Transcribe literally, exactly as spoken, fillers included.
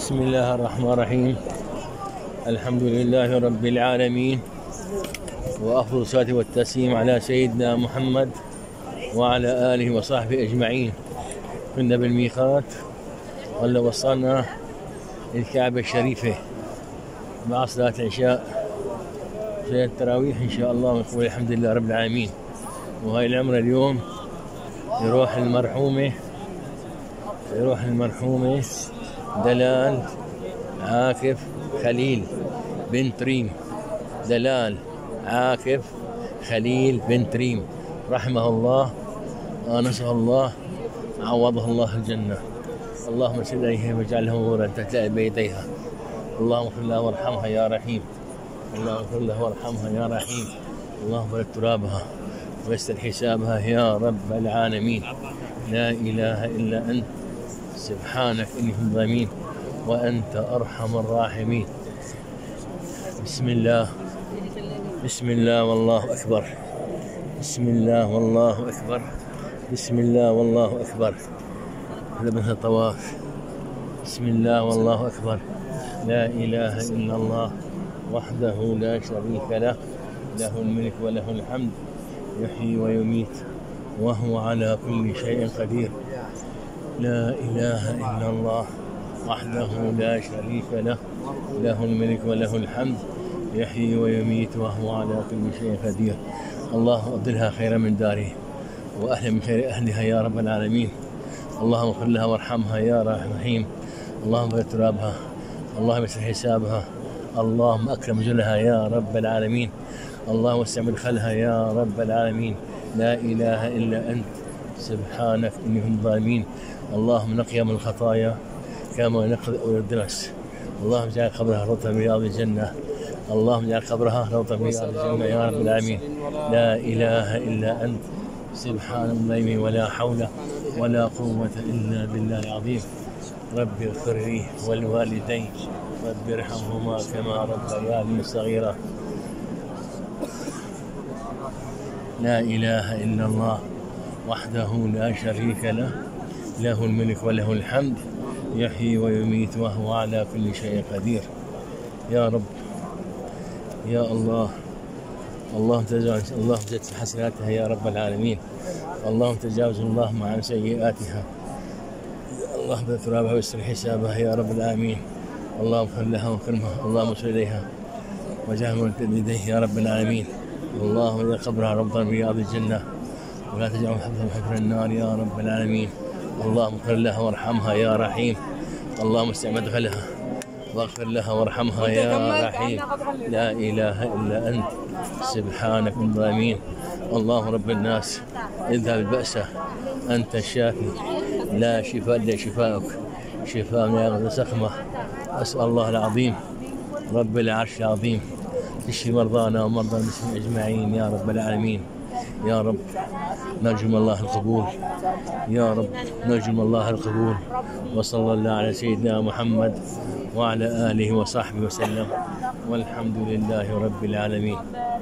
بسم الله الرحمن الرحيم. الحمد لله رب العالمين، وأفضل الصلاة والتسليم على سيدنا محمد وعلى آله وصحبه أجمعين. كنا بالميقات ولا وصلنا الكعبة الشريفة مع صلاة العشاء، صلاة التراويح إن شاء الله، ونقول الحمد لله رب العالمين. وهاي العمرة اليوم يروح المرحومة يروح المرحومة دلال عاكف خليل بنت ريم، دلال عاكف خليل بنت ريم، رحمه الله آنسه الله، عوضه الله الجنة. اللهم صل عليه واجعله نورا تحت بيديها. اللهم اغفر لها وارحمها يا رحيم. اللهم اغفر لها وارحمها يا رحيم. اللهم بارك ترابها ويسر حسابها يا رب العالمين. لا إله إلا أنت سبحانك إني هم ظالمين وأنت أرحم الراحمين. بسم الله بسم الله والله أكبر. بسم الله والله أكبر. بسم الله والله أكبر. هذا مثل الطواف. بسم الله والله أكبر. لا إله إلا الله وحده لا شريك له، له الملك وله الحمد، يحيي ويميت وهو على كل شيء قدير. لا إله إلا الله وحده لا شريك له، له الملك وله الحمد، يحيي ويميت وهو على كل شيء قدير. الله أبدلها خيرا من داره وأهلا من خير أهلها يا رب العالمين. اللهم اغفر لها وارحمها يا رحيم. اللهم بارك ترابها، اللهم يسر حسابها، اللهم أكرم جلها يا رب العالمين. اللهم وسع مدخلها يا رب العالمين. لا إله إلا أنت سبحانك إني هم ظالمين. اللهم نقيها من الخطايا كما ينقى الأول الدنس. اللهم اجعل قبرها روضة من رياض الجنة. اللهم اجعل قبرها روضة من رياض الجنة يا رب العالمين. لا إله إلا أنت سبحان الله، ولا حول ولا قوة إلا بالله العظيم. رب اغفر لي والوالدين، رب ارحمهما كما ربياني صغيرا. لا إله إلا الله وحده لا شريك له، له الملك وله الحمد، يحيي ويميت وهو على كل شيء قدير. يا رب يا الله، اللهم تجاوز اللهم تجاوز حسناتها يا رب العالمين. اللهم تجاوز اللهم عن سيئاتها. اللهم بارك ترابها ويسر حسابها يا رب العالمين. اللهم اغفر لها واكرمها، اللهم صل اليها وجعلها من يديه يا رب العالمين. اللهم اجعل قبرها روضة من رياض الجنة ولا تجعل حفظها حفر النار يا رب العالمين. اللهم اغفر لها وارحمها يا رحيم. اللهم استع مدخلها واغفر لها وارحمها يا رحيم. لا إله إلا أنت سبحانك من ظالمين. اللهم رب الناس اذهب البأس أنت الشافي، لا شفاء إلا شفاءك، شفاء من يغض سقمه. أسأل الله العظيم رب العرش العظيم تشفي مرضانا ومرضى المسلمين أجمعين يا رب العالمين. يا رب نرجو من الله القبول، يا رب نرجو من الله القبول. وصلى الله على سيدنا محمد وعلى آله وصحبه وسلم، والحمد لله رب العالمين.